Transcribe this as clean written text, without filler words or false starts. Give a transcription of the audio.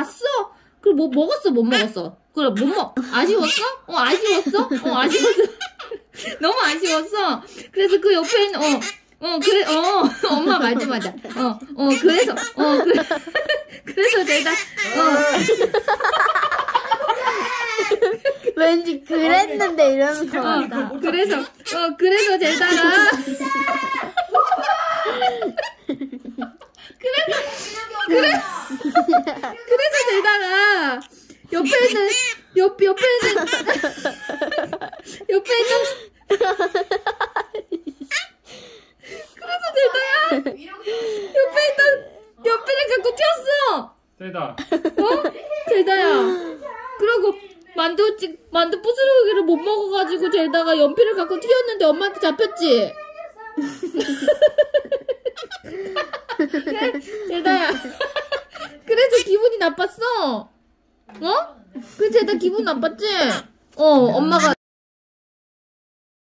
봤어? 그럼 뭐 먹었어? 못 먹었어? 그래 아쉬웠어? 아쉬웠어? 아쉬웠어. 너무 아쉬웠어. 그래서 그 옆에 있는 그래 엄마 말 좀 하자. 그래서 내가 왠지 그랬는데 이러는 거 같다. 그래서 제다가 그래서 제다가 옆에 있는 그래서 제다야 옆에를 갖고 튀었어. 세다. 제다야. 그러고 만두 부스러기를 못 먹어가지고 제다가 연필을 갖고 튀었는데 엄마한테 잡혔지. 제다야. 그래서 기분이 나빴어. 그 제다 기분 나빴지? 엄마가